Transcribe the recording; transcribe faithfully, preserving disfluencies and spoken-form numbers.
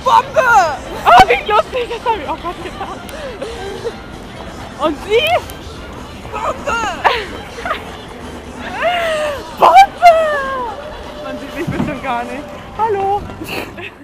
Bombe! Oh, wie lustig, das habe ich auch gerade gedacht. Und sie? Bombe! Bombe! Man sieht mich bestimmt gar nicht. Hallo!